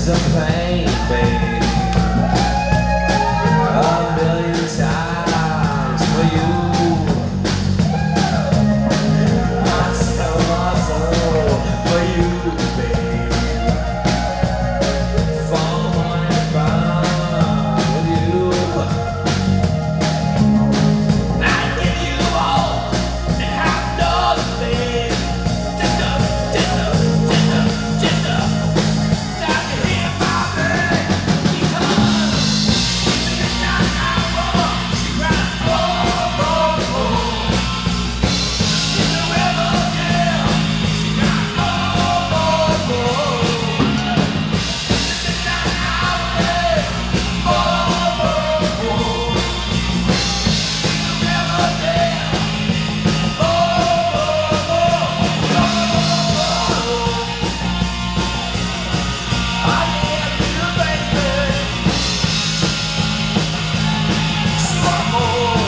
is the pain, babe. A million times for you. Muscle, muscle for you, babe. Falling down with you. I give you all and have nothing. Just time to hear my baby. Because it's not how long she cries, oh, oh, oh. In the river, yeah, she cries, oh, oh, oh. It's not how long, oh, oh, oh. In the river, yeah, oh, oh, oh. I love you, baby. So more.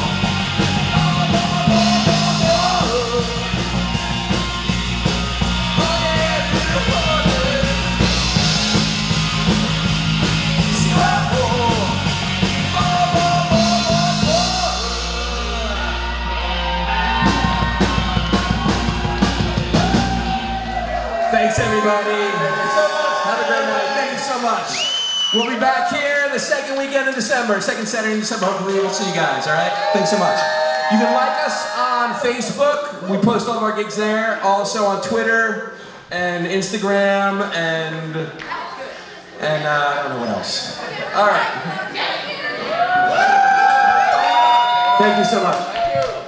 Thanks, everybody. Have a great night. Thank you so much. We'll be back here the second weekend in December, second Saturday in December. Hopefully we'll see you guys, all right? Thanks so much. You can like us on Facebook. We post all of our gigs there. Also on Twitter and Instagram and I don't know what else. All right. Thank you so much.